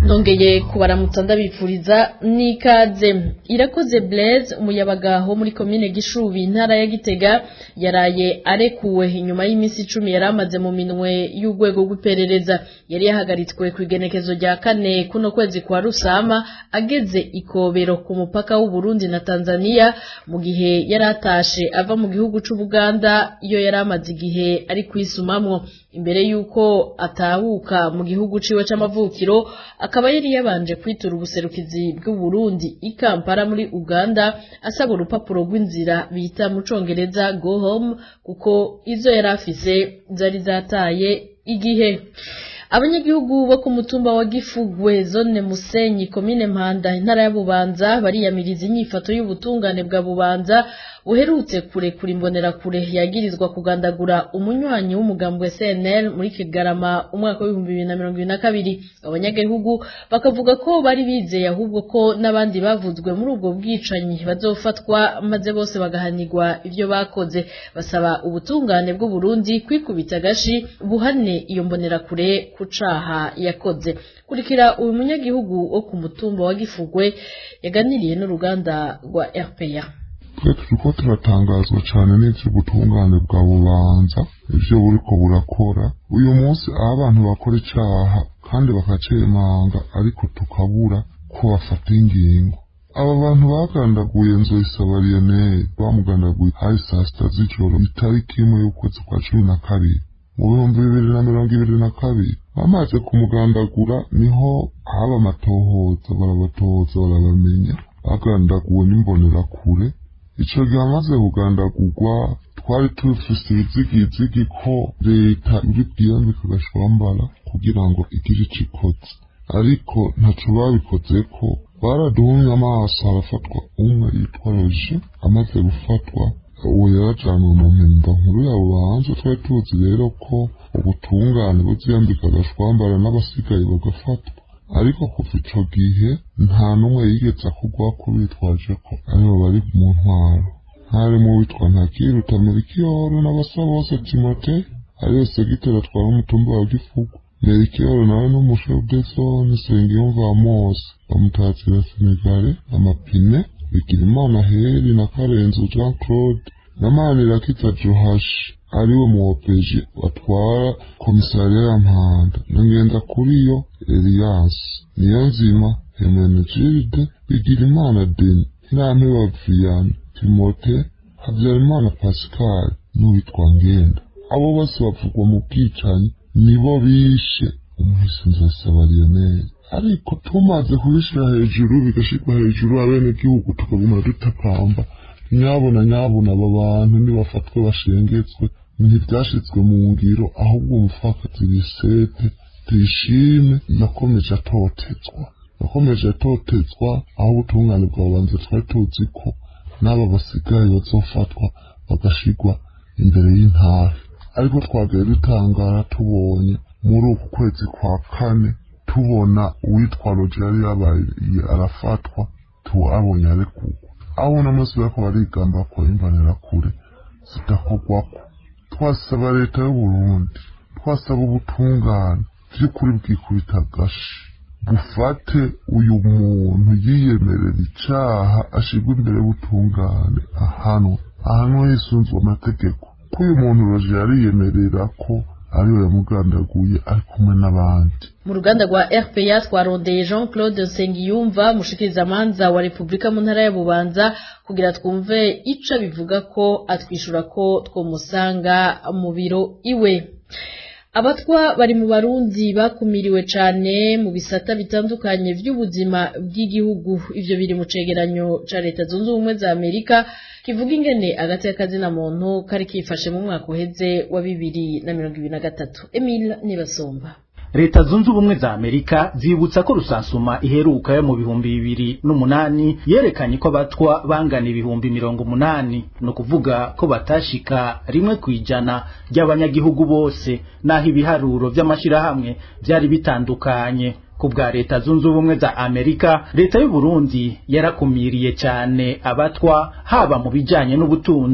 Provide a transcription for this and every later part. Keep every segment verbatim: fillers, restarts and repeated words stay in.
Nongeye kubaramutsa ndabifuriza nikaze. Irakoze Blaise umuyabaga wo muri commune Gishubi intara ya Gitega yaraye arekuwe inyuma y'imisi icumi yaramaze mu minwe y'ugwego rw'iperereza. Yari yahagaritswe ku igenekezo rya kane kuno kwezi kwa Rusama ageze ikobero ku mupaka w'u Burundi na Tanzania mu gihe yaratashe ava mu gihugu c'u Buganda iyo yaramaze igihe ari kwisumamwo imbere yuko atahuka mu gihugu ciwe c'amavukiro. Akaba yari yabanje kwitura ubuserukizi bw'u Burundi i Kampala muri Uganda asaba urupapuro rw'inzira bita mu Congereza go home kuko izo yarafise zari zataye igihe. Abanyagihugu bo ku mutumba wa Gifugwe zone Musenyi komine Mpanda intara ya Bubanza bariyamiriza inyifato y'ubutungane bwa Bubanza buherutse kure kuri imbonera kure yagirizwa kugandagura umunywanyi w'umugambo wa C N L muri Kigarama umwaka wa bibiri bibiri na mirongo ibiri na kabiri. Abanyagihugu bakavuga ko bari bizeye ahubwo ko nabandi bavuzwe muri ubwo bwicanyi bazofatwa maze bose bagahanirwa ivyo bakoze. Basaba ubutungane bw'u Burundi kwikubita gashi buhane iyo mbonera kure kucaha yakoze. Kurikira uyu munyagihugu wo ku mutumba wa Gifugwe yaganiriye n'uruganda rwa R P A. Turiko turatangazwa cyane n'ivyo ubutungane bwa Bubanza ivyo buriko burakora uyu munsi aho abantu bakora icaha kandi bakacemanga ariko tukabura ko bafata ingingo. Aba bantu bagandaguye Nzoyisaba Lionel bamugandaguye hari saa sita z'ijoro itariki imwe y'ukwezi kwa cumi na kabiri mu bihumbi bibiri na mirongo ibiri na kabiri. Bamaze kumugandagura niho haba amatohoza barabatohoza barabamenya bagandaguwe n'imbonera kure. Ico gihe amaze kugandagurwa twari tufise ibizigizigi ko leta iri bwiyambika agashwambara kugira ngo igire ico ikoze, ariko ntaco babikozeko. Baraduhumye amaso harafatwa umwe yitwa Roger. Amaze gufatwa uwo yarajanwe mu mpimba nkuru ya Bubanza. Twari tuzi rero ko ubutungane buziyambika agashwambara n'abasigaye bagafatwa, ariko kuva ico gihe nta numwe yigeze akugwako bitwaje ko aribo bari mu ntwaro. Hari mu witwa Ntakiruta Melchior n'abasa bose Timote ariwe segiteri atwara umutumba wa Gifugwe. Melchior nawe n'umushefu de zone Nsengiyumva Amos bamutatira Senegale Amapine Bigirimana Heri na Karenzo Jean Claude na Manirakiza Johashi ariwe mu O P G batwara komisariya ya Mpanda na Ngendakuriyo Elias Niyonzima Hermenegilde Bigirimana Deni Ntirampeba Viviane Timote Habyarimana Pascal n'uwitwa Ngenda. Abo bose bavugwa mu bwicanyi nibo bishe umuhisi Nzoyisaba Lionel, ariko tumaze kubishira hejuru bigashikwa hejuru abenegihugu tukaguma dutakamba nyabona nyabona aba bantu nibafatwe bashengetswe. Ntibyashitswe mu ngiro ahubwo umufakazi Bisete Tuyishime yakomeje atotezwa yakomeje atotezwa aho ubutungane bwa Bubanza twari tuzi ko n'aba basigaye bazofatwa bagashigwa imbere y'intara. Ariko twagaye dutangara tubonye muri uku kwezi kwa kane tubona uwitwa Roger yari yabaye arafatwa tuabonye arekugwa. Abo n'amusi bako barigamba ko imbonera kure zitakogwako. Twasaba leta y'u Burundi, twasaba ubutungane vy'ukuri bwikubita gashi bufate uyu muntu yiyemerera icaha ashigwa imbere y'ubutungane ahanwe ahanwe yisunzwe amategeko. Ko uyu muntu Roger yariyemerera ko ariwe yamugandaguye ari kumwe n'abandi. Mu ruganda rwa R P A twarondeye Jean Claude Nsengiyumva mushikiriza manza wa Republika mu ntara ya Bubanza kugira twumve ico bivuga ko atwishura ko twomusanga mu biro iwe. Abatwa bari mu Barundi bakumiriwe cane mu bisata bitandukanye vy'ubuzima bw'igihugu. Ivyo biri mu cegeranyo ca Leta Zunze Ubumwe za Amerika kivuga ingene agati y'akazina muntu kari kifashe mu mwaka uheze wa bibiri na mirongo ibiri na gatatu. Emile Nibasomba. Leta Zunze Ubumwe za Amerika zibutsa ko rusansuma iheruka yo mu bihumbi bibiri n'umunani yerekanye ko abatwa bangana ibihumbi mirongo umunani, no kuvuga ko batashika rimwe kwijana ry'abanyagihugu bose, naho ibiharuro vy'amashirahamwe byari bitandukanye. Ku bwa Leta Zunze Ubumwe za Amerika, leta y'u Burundi yarakumiriye cyane abatwa haba mu bijanye n'ubutunzi,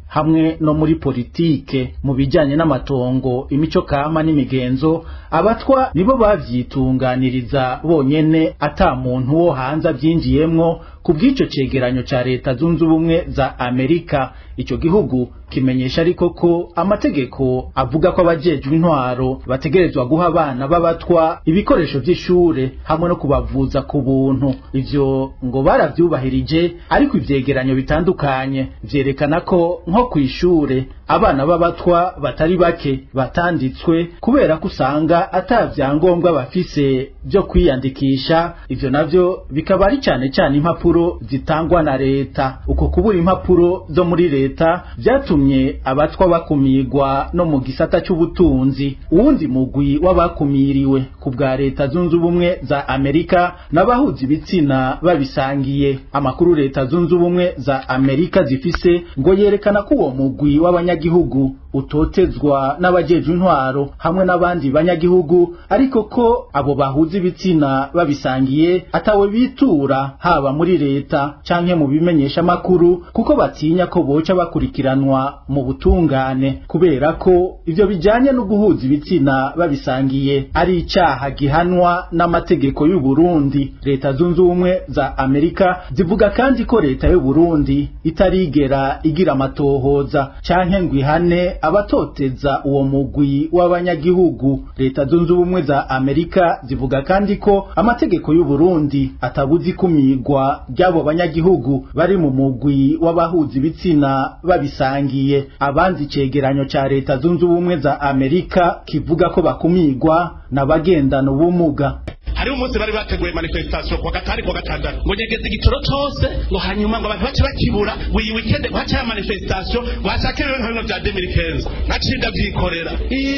hamwe no muri politike. Mu bijanye n'amatongo, imico kama n'imigenzo, abatwa nibo bavyitunganiriza bonyene ata muntu wo hanze avyinjiyemwo ku bw'ico cegeranyo ca leta zunze ubumwe za Amerika. Ico gihugu kimenyesha ariko ko amategeko avuga ko abajejwe intwaro bategerezwa guha abana b'abatwa ibikoresho vy'ishure hamwe no kubavuza ku buntu. Ivyo ngo baravyubahirije, ariko ivyegeranyo bitandukanye vyerekana ko nko kw'ishure abana b'abatwa batari bake batanditswe kubera ko usanga ata vyangombwa bafise vyo kwiyandikisha. Ivyo navyo bikaba ari cane cane impapuro zitangwa na leta. Uko kubura impapuro zo muri leta vyatumye abatwa bakumigwa no mu gisata c'ubutunzi. Uwundi mugwi w'abakumiriwe ku bwa leta zunze ubumwe za Amerika n'abahuza ibitsina babisangiye. Amakuru leta zunze ubumwe za Amerika zifise ngo yerekana ko uwo mugwi w'abanyagihugu utotezwa n'abajejwe intwaro hamwe n'abandi banyagihugu, ariko ko abo bahuza ibitsina babisangiye atawe bitura haba muri leta canke mu bimenyesha makuru, kuko batinya ko boca bakurikiranwa mu butungane kubera ko ivyo bijanye no guhuza ibitsina babisangiye ari icaha gihanwa n'amategeko y'u Burundi. Leta zunze ubumwe za Amerika zivuga kandi ko leta y'u Burundi itarigera igira amatohoza canke ngo ihane abatoteza uwo mugwi w'abanyagihugu. Leta zunze ubumwe za Amerika zivuga kandi ko amategeko y'u Burundi atabuzi kumigwa ry'abo banyagihugu bari mu mugwi w'abahuza ibitsina babisangiye. Abanzi cegeranyo ca leta zunze ubumwe za Amerika kivuga ko bakumigwa n'abagendana ubumuga. Hari umunsi bari bateguye manifestation kwa gatari kwa gatandatu ngo nyegeze igitoro cose ngo hanyuma ngo abantu bace bakibura wi weekend bace ya manifestation bashakire ibintu bya deux mille quinze nacinda byikorera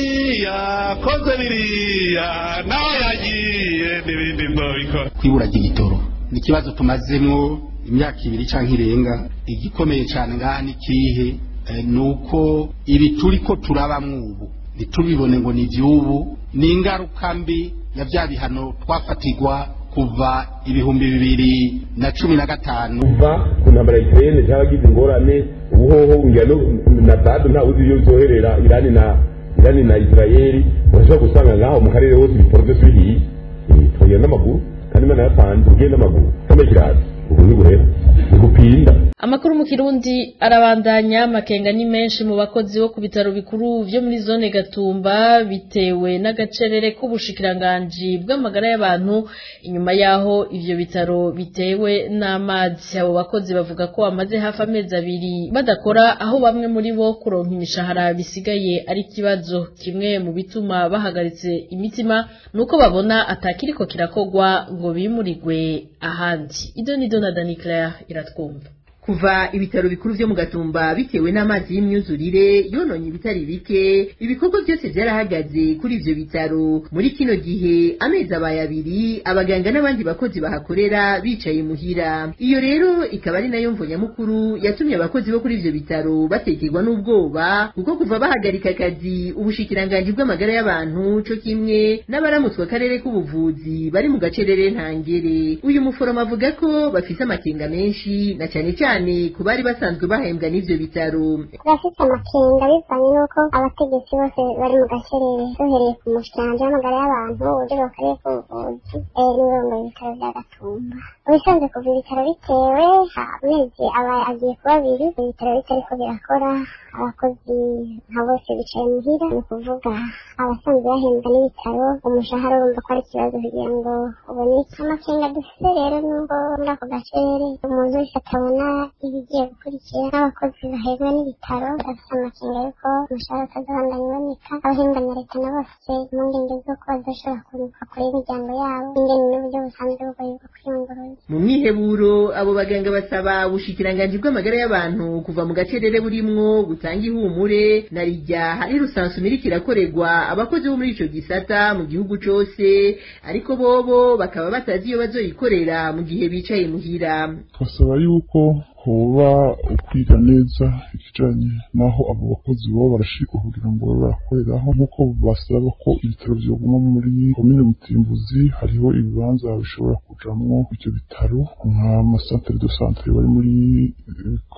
iya koze biriya nawe yagiye n'ibindi mbobiko. Kwibura igitoro ni kibazo tumazemwo imyaka ibiri canke irenga. Igikomeye cyane ngani kihe e, nuko ibi turiko turabamwe ubu ntitubibone ngo ni vyubu, ni ingaruka mbi ya vya bihano twafatirwa kuva ibihumbi bibiri na cumi na gatanu. Kuva ku ntambara ya Ukraine cyagize ingorane, ubuhoho ngano na bado nta uzi yo zoherera Irani na Irani na Israeli, urashobora gusanga ngaho mu karere hose biporze turihi tugenda n'amaguru kandi mana yapanze ugenda n'amaguru kama kirasi ubu ni guhera gupinda. Amakuru mu Kirundi arabandanya. Makenga ni menshi mu bakozi bo ku bitaro bikuru vyo muri zone Gatumba bitewe n'agacerere k'ubushikiranganji bw'amagara y'abantu inyuma yaho ivyo bitaro bitewe n'amazi. Abo bakozi bavuga ko amaze hafi amezi abiri badakora, aho bamwe muri bo kuronka imishahara bisigaye ari kibazo. Kimwe mu bituma bahagaritse imitima nuko babona atakiriko kirakogwa ngo bimurigwe ahandi. Idoni Dona Dani Claire iratwumva. Kuva ibitaro bikuru vyo mu Gatumba bitewe n'amazi y'imyuzurire yononye ibitari bike, ibikorwa byose byarahagaze kuri ivyo bitaro. Muri kino gihe amezi abaye abiri abaganga n'abandi bakozi bahakorera bicaye muhira. Iyo rero ikaba ari nayo mvo nyamukuru yatumye abakozi bo kuri ivyo bitaro batekerwa n'ubwoba, kuko kuva bahagarika akazi ubushikiranganji bw'amagara y'abantu co kimwe n'abaramutswa karere k'ubuvuzi bari mu gacerere ntangere. Uyu muforoma avuga ko bafise amakenga menshi na cyane cyane ku bari basanzwe bahembwa n'ivyo bitaro. Bafite amakenga bivanye n'uko abategetsi bose bari mu gacerere, duhereye ku mushikiranganji w'amagara y'abantu uje bakareye k'ubuvuzi n'urongoye ibitaro vya Gatumba. Ubisanzwe kuva ibitaro bitewe amezi aba agiye kuba abiri ibitaro bitariko birakora, abakozi nka bose bicaye muhira. Ni ukuvuga abasanzwe bahembwa n'ibitaro umushahara urumva ko ari ikibazo kugira ngo uboneke. Amakenga dufise rero n'ubwo muri ako gacerere umuntu wese atabona ibigiye gukurikira. N'abakozi bahembwa n'ibitaro bafise amakenga yuko umushahara utazobandanya uboneka. Abahembwa na leta nabo bafise impungenge z'uko bazoshobora kuruka kure imiryango yabo ingene n'uburyo busanzwe bugoye bwo kwiyunguruza. Mu mwiheburo abo baganga basaba ubushikiranganji bw'amagara y'abantu kuva mu gacerere burimwo gutanga ihumure na rijya hari rusansumira kirakorerwa abakozi bo muri ico gisata mu gihugu cose, ariko bobo bakaba batazi iyo bazoyikorera mu gihe bicaye muhira. Twasaba yuko hoba ukwiga neza ikijanye naho abo bakozi bo barashika kugira ngo barakoreraho, nk'uko basaba ko ibitaro vyoguma muri komine Mutimbuzi hariho ibibanza bishobora kujamwo ivyo bitaro nk'amasantere de santere bari muri komine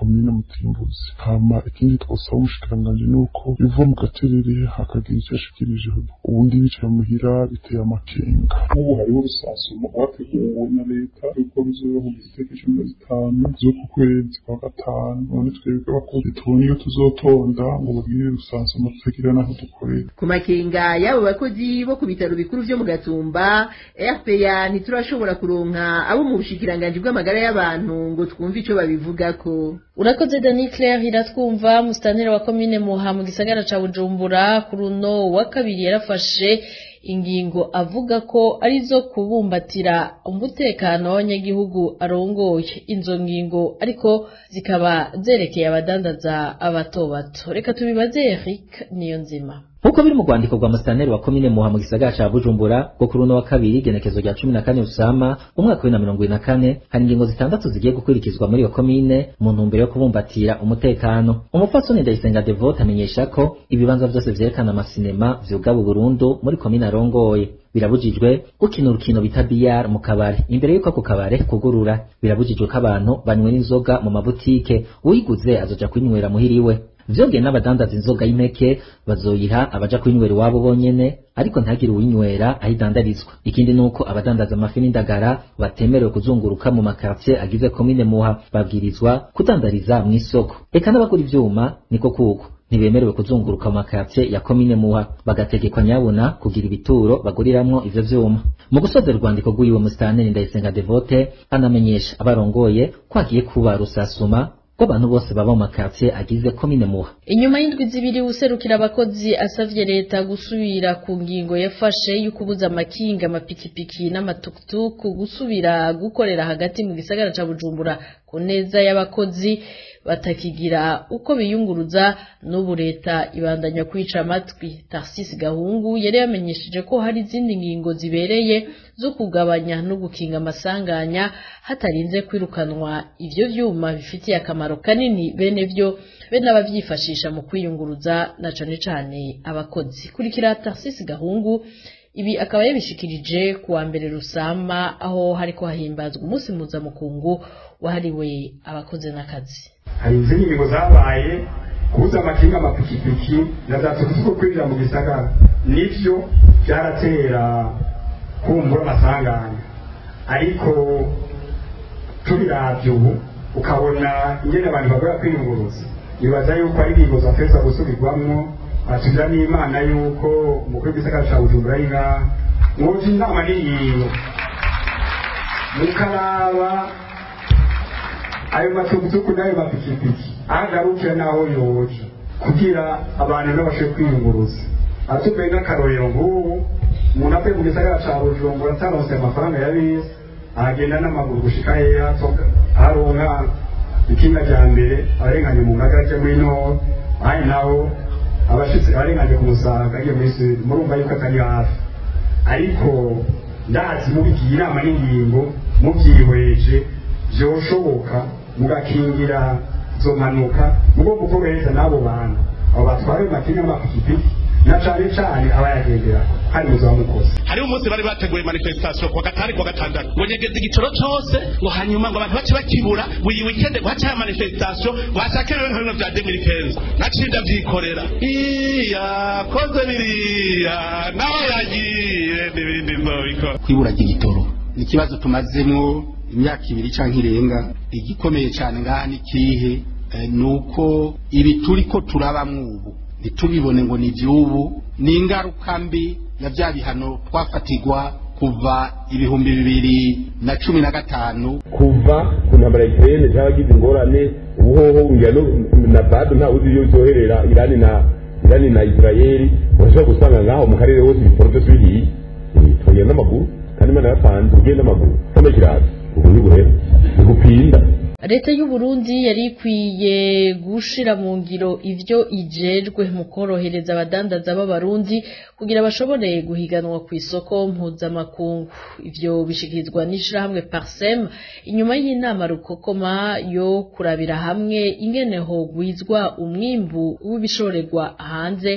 mutimbuzi. Hama ikindi twosaba ubushikiranganje nuko biva mu gacerere hakagira icyo ashikirijeho, ubundi bicaye muhira biteye amakenga. Ubu hariho urusasuma rwateguwe na leta yuko ruzoba mu itariki cumi na zitanu z'uku kwezi kwa gatanu. None twebwe abakozi tubona iyo tuzotonda ngo bagire urusasuma tutagira naho dukorera. Ku makenga y'abo bakozi bo ku bitaro bikuru vyo mu Gatumba, R P A ntiturashobora kuronka abo mu bushikiranganje bw'amagara y'abantu ngo twumve ico babivugako. Urakoze Dani Claire iratwumva. Musitanteri wa komine Muha mu gisagara ca Bujumbura kuri uno wa kabiri yarafashe ingingo avuga ko arizo kubumbatira umutekano w'abanyagihugu arongoye. Inzo ngingo ariko zikaba zerekeye abadandaza abato bato. Reka tubibaze Eric Niyonzima. Nkuko biri mu rwandiko rwa musitanteri wa komine Muha mu gisagara ca Bujumbura bwo kuri uno wa kabiri igenekezo rya cumi na kane Rusama umwaka wa mirongo ibiri na kane, hari ingingo zitandatu zigiye gukurikizwa muri iyo komine mu ntumbero yo kubumbatira umutekano. Umupfasoni Ndayisenga Devote amenyesha ko ibibanza vyose vyerekana amasinema vyugaba burundu muri komine arongoye. Birabujijwe gukina urukino bita billard mu kabare imbere yuko ako kabare kugurura. Birabujijwe ko abantu banywe n'inzoga mu mabutike, uyiguze azoja kwinywera muhiriwe. Vyongeye n'abadandaza inzoga y'impeke bazoyiha abaja kwinywera iwabo bonyene, ariko ntagire uwinywera ahidandarizwa. Ikindi nuko abadandaza amafi n'indagara batemerewe kuzunguruka mu makartie agize komine Muha, babwirizwa kudandariza mw'isoko. Eka n'abagura ivyuma niko kuko ntibemerewe kuzunguruka mu makartie ya komine Muha, bagategekwa nyabuna kugira ibituro baguriramwo ivyo vyuma. Mu gusozera urwandiko rw'iwe musitanteri Ndayisenga Devote anamenyesha abarongoye ko hagiye kuba rusasuma ko abantu bose baba mu makartie agize komine Muha. Inyuma y'indwi zibiri userukira abakozi asavye leta gusubira ku ngingo yafashe y'ukubuza amakinga, amapikipiki n'amatukutuku gusubira gukorera hagati mu gisagara ca Bujumbura ku neza y'abakozi batakigira uko biyunguruza, n'ubu leta ibandanya kwica amatwi. Tarsis Gahungu yari yamenyesheje ko hari izindi ngingo zibereye zo kugabanya no gukinga amasanganya hatarinze kwirukanwa ivyo vyuma bifitiye akamaro kanini bene vyo bene abavyifashisha mu kwiyunguruza na cane cane abakozi. Kurikira Tarsis Gahungu, ibi akaba yabishikirije kuwa mbere Rusama aho hariko hahimbazwa umunsi mpuzamakungu wahariwe abakozi n'akazi. Hari izindi ngingo zabaye kubuza amakinga, amapikipiki na za tukutuku kwinjira mu gisagara, nivyo vyaratera kumbura amasanganya, ariko tubiravye ubu ukabona ingene abantu bagora kwiyunguruza, nibaza yuko ari ingingo zateza gusubirwamwo. Atunda n'Imana yuko umukuru w'igisagara ca Bujumbura ari ngaha, mwoja inama n'ingingo mukaraba ayo matukutuku n'ayo mapikipiki agarukira naho yoje kugira abantu n'abashe kwiyunguruza. Atupe nk'akarorero nk'ubu umuntu avuye mu gisagara ca Bujumbura ataronse amafaranga ya bisi aragenda n'amaguru gushika heya aronka ikinga rya mbere arenganye mu ngagaje muri no ayi naho abashitsi arenganye ku Musaga agiye muri Sud, murumva yuko atari hafi. Ariko ndazi mubigira inama n'ingingo mubyihweje vyoshoboka mugakingira zo mpanuka mugomba kubereza n'abo bantu abo batwara amakinga n'amapikipiki na cane cane abayagendera hari muzo bamukoze. Hari umunsi bari bateguye manifestation kwa gatari kwa gatandatu ngo nyegeze igitoro cose ngo hanyuma ngo abantu bace bakibura buri weekend bace ya manifestation bashakerewe nk'ibintu vya deux mille quinze nacinda vyikorera iya koze biriya naho yagiye n'ibindi nzobikora. Kwibura igitoro ni ikibazo tumazemwo imyaka ibiri canke irenga. Igikomeye cane ngaha ni kihe? E, nuko ibi turiko turabamwo ubu ntitubibone ngo ni ivy'ubu, ni ingaruka mbi ya vya bihano twafatirwa kuva ibihumbi bibiri na cumi na gatanu. Kuva ku ntambara ya Ukraine cyabagize ingorane, ubuhoho ngano na bado nta uzi yo zoherera Irani na Irani na Israeli, urashobora gusanga ngaho mu karere hose ibikorwa biri tugenda n'amaguru kandi Imana yatanze ugenda n'amaguru kama kirasi ubu ni buhere gupinda. Leta y'u Burundi yari ikwiye gushira mu ngiro ivyo ijejwe mu korohereza abadandaza b'abarundi kugira bashobore guhiganwa ku isoko mpuzamakungu. Ivyo bishikirizwa n'ishirahamwe Parsem inyuma y'inama rukokoma yo kurabira hamwe ingene hogwizwa umwimbu w'ibishorerwa hanze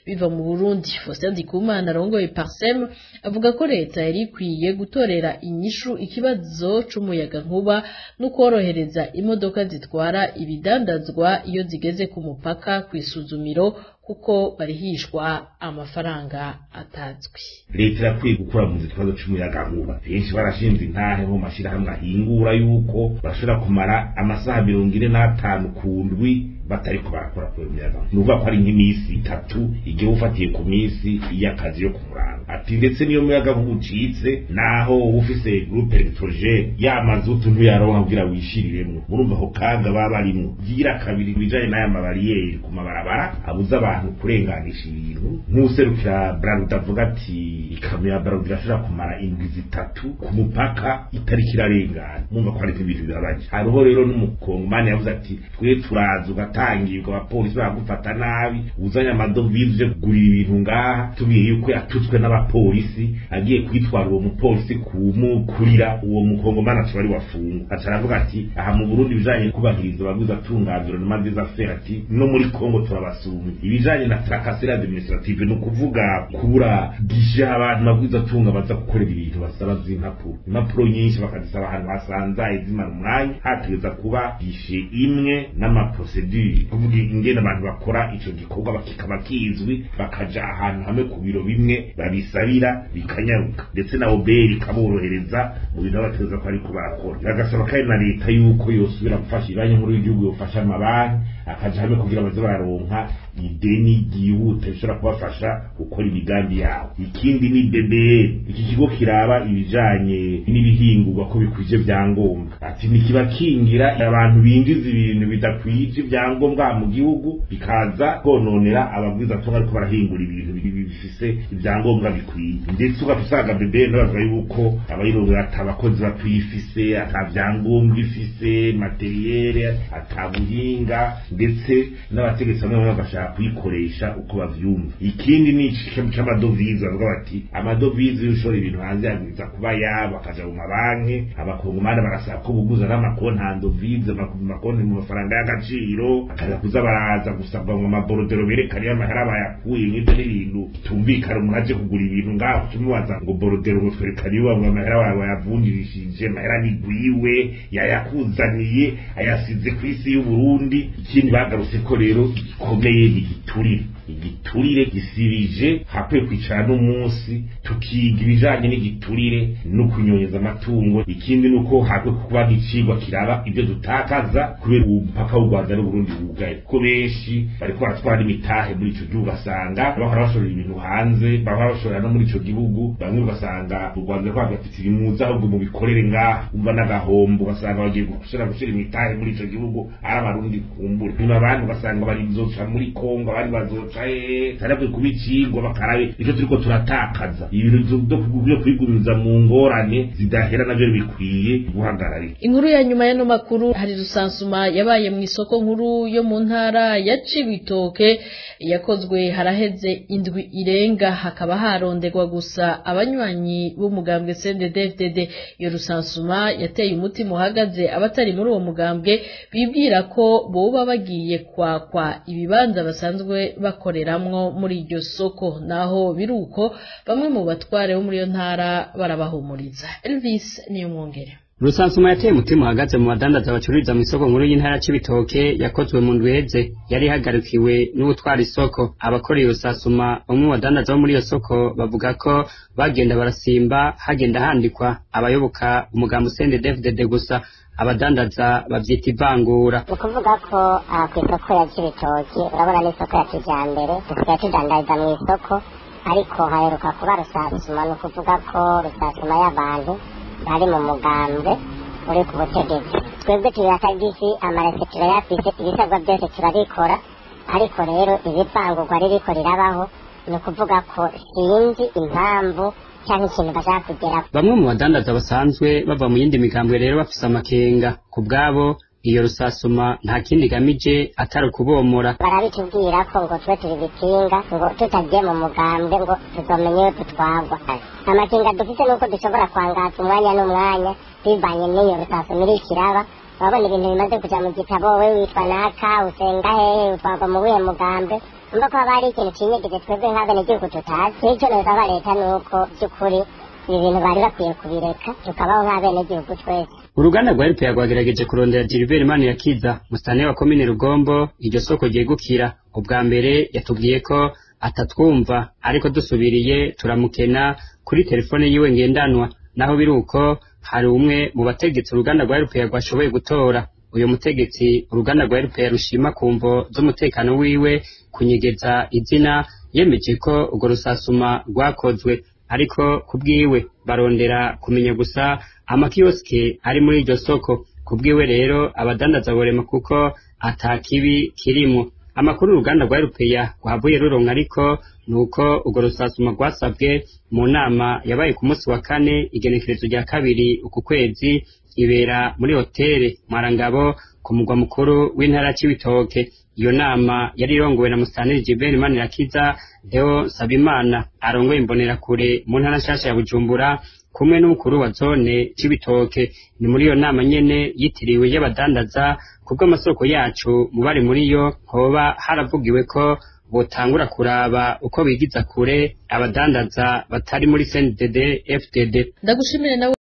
biva mu Burundi. Faustin Ndikumana arongoye Parsem avuga ko leta yari ikwiye gutorera inyishu ikibazo c'umuyaga nkuba no korohereza imodoka zitwara ibidandazwa iyo zigeze ku mupaka kwisuzumiro kuko barihishwa amafaranga atazwi. Leta yakwiye gukora mu kibazo c'umuyaga nkuba. Benshi barashinze intahe mu mashirahamwe ahingura yuko bashobora kumara amasaha mirongo ine n'atanu ku ndwi batariko barakora ku umuyaga. Nuvuga ko ari nk'imisi itatu igihe ufatiye ku misi y'akazi yo kumuranga. Ati ndetse niyo muyaga ucitse naho ufise groupe électrogène yamaze utuntu yaronka kugira wishiriremwe. Murumva ko kaga baba barimo. Gira kabiri bijanye n'aya mabariyeri ku mabarabara abuza abantu kurenganisha ibintu. Nkuserukira Brand avuga ati ikamyo ya Brand irashobora kumara indwi zitatu ku mupaka itariki irarengana. Mumva ko ari ibintu birabaje. Hariho rero n'umukongomani yavuze ati twe turaza ugatangirwa abapolisi bagufata nabi uzanya amadovize kugurira ibintu ngaha tubiye yuko yatutswe n'abapolisi agiye kwitwara uwo mupolisi kumukurira uwo mukongomani ati bari wafunga. Ataravuga ati aha mu Burundi bijanye kubahiriza abaguza tunganzuro n'amaziza afera ati no muri Kongo turabasumye. Ibijanye na tracasserie administrative no kuvuga kubura gisha abantu baguza tunga baza gukorera ibintu basaba z'impapuro. Impapuro nyinshi bakazisaba ahantu hasanzaye zimara umwanya hategeza kuba gishe imwe n'amaprocedure kuvuga ingene abantu bakora ico gikorwa bakikaba kizwi bakaja ahantu hamwe ku biro bimwe babisabira bikanyaruka ndetse na oberi kaborohereza mu bintu bategeza ko ariko barakora. Bagasaba kandi na leta yuko yosubira gufasha ibanye nkuru y'igihugu yofasha amabanki akaja hamwe kugira baze baronka ideni gihuta bishobora kubafasha gukora imigambi yabo. Ikindi ni B B N, iki kigo kiraba ibijanye n'ibihingurwa ko bikwije byangombwa. Ati nikibakingira abantu binjiza ibintu bidakwije byangombwa mu gihugu bikaza kononera ababwiza tunga ariko barahingura ibintu bifise ibyangombwa bikwiye. Ndetse ugatusanga B B N bavuga yuko abayirongera atabakozi bakwifise atavyangombwa ifise materiel atabuhinga ndetse n'abategetsi bamwe bagashaka kuyikoresha uko bavyumva. Ikindi ni ikintu c'amadovize bavuga bati amadovize y'ushora ibintu hanze yagiza kuba yabo akaja mu mabanki abakongomani barasaba ko buguza n'amakonti handovize makonti mu mafaranga y'agaciro akaza kuza baraza gusabwa mu maborodero berekana amahera bayakuye n'ibyo n'ibintu tumvikana umuntu aje kugura ibintu ngaho tumubaza ngo borodero ngo twerekane iwe ngo amahera wawe yavunjirishije amahera nigwiwe yayakuzaniye ayasize ku isi y'u Burundi. Ikindi bagarutse ko rero gikomeye igiturire igiturire gisirije hakwiye kwicara n'umunsi tukiga ibijanye n'igiturire no kunyonyeza amatungo. Ikindi nuko hakwiye kuba n'icigwa kiraba ibyo dutakaza kubera umupaka w'u Rwanda n'u Burundi wugaye ko benshi bariko baratwara imitahe muri ico gihugu ugasanga bahora bashorera ibintu hanze bahora bashorera no muri ico gihugu bamwe ugasanga u Rwanda ko hagafite ibimuza ahubwo mu bikorere ngaha umva n'agahombo ugasanga bagiye gushira gushira imitahe muri ico gihugu ari abarundi kumbura nyuma abantu ugasanga bari nzoca muri Kongo abandi bazoca tarabwe kubicigwa bakarabe icyo turiko turatakaza ibintu byo kwiguririza mu ngorane zidahera navyo bikwiye guhagararira. Inkuru ya nyuma y'ano makuru hari rusansuma yabaye mu isoko nkuru yo mu ntara ya Cibitoke yakozwe haraheze indwi irenga hakaba harondegwa gusa abanywanyi b'umugambwe C N D D F D D. Iyo rusansuma yateye umutima uhagaze abatari muri uwo mugambwe bibwira ko boba bagiye kwakwa ibibanza basanzwe bakoreramwo muri iryo soko. Naho biruko bamwe mu batware bo muri yo ntara barabahumuriza. Elvis niyo mwongere. Rusansuma yateye umutima uhagaze mu badandaza bacururiza mu isoko nkuru y'intara Cibitoke yakozwe mu ndweze yari hagarikiwe n'ubutwara isoko. Abakora iyo rusansuma bamwe mu badandaza bo muri iyo soko bavuga ko bagenda barasimba hagenda handikwa abayoboka umugambi C N D D F D D gusa abadandaza bavyita ivangura. Ukuvuga ko kw'isoko ya Cibitoke urabona n'isoko ya kijambere dusigaye tudandariza mu isoko ariko haheruka kuba rusansuma ni ukuvuga ko rusansuma y'abantu bari mu mugambwe uri ku butegetsi. Twebwe turi akagisi amaresetiro yafise ibisabwa byose turabikora ariko rero ibivangurwa ririko rirabaho ni ukuvuga ko sinzi impamvu cyangwa ikintu bashaka kugera. Bamwe mu badandaza basanzwe bava mu yindi migambwe rero bafise amakenga ku bwabo iyo rusasuma nta kindi gamije atari kubomora. Barabitubwira ko ngo twe turi bikinga ngo tutagiye mu mugambwe ngo tuzomenye yo tutwagwa. Amakenga dufite nuko dushobora kwangata umwanya n'umwanya bivanye n'iyo rusasuma iri kiraba. Babona ibintu bimaze kuja mu gitabo we witwa naka usenga hehe utwagwa mu buhe mugambwe umva ko haba hari ikintu cinyegeze twebwe nk'abenegihugu tutazi nicyo nosaba leta nuko by'ukuri ibi bintu bari bakwiye kubireka tukabaho nk'abenegihugu twese. Uruganda rwa R P A rwagerageje kurondera Gilbert Manirakiza musitani wa komine Rugombo iryo soko ryegukira. Ubwa mbere yatubwiye ko atatwumva ariko dusubiriye turamukena kuri telefone yiwe ngendanwa, naho biruko hari umwe mu bategetsi uruganda rwa R P A rwashoboye gutora. Uyu mutegetsi uruganda rwa R P A rushima kumvo z'umutekano wiwe kunyegeza izina, yemeje ko urwo rusasuma rwakozwe, ariko kubwiwe barondera kumenya gusa amakioske ari muri iryo soko. Kubwiwe rero abadandaza borema kuko atakibi kirimo. Amakuru uruganda rwa R P A rwavuye ruronka ariko nuko urwo rusasuma rwasabwe mu nama yabaye ku munsi wa kane igenekerezo rya kabiri uku kwezi ibera muri hoteli Marangabo ku mugwa mukuru w'intara Cibitoke. Iyo nama yari irongowe na Musitanteri Gilbert Manirakiza Deo Sabimana arongoye imbonera kure mu ntara nshasha ya Bujumbura kumwe n'umukuru wa zone Cibitoke. Ni muri iyo nama nyene yitiriwe y'abadandaza kubwo amasoko yacu mu bari muri yo hoba haravugiwe ko botangura kuraba uko bigiza kure abadandaza batari muri C N D D F D D. Ndagushimire nawe.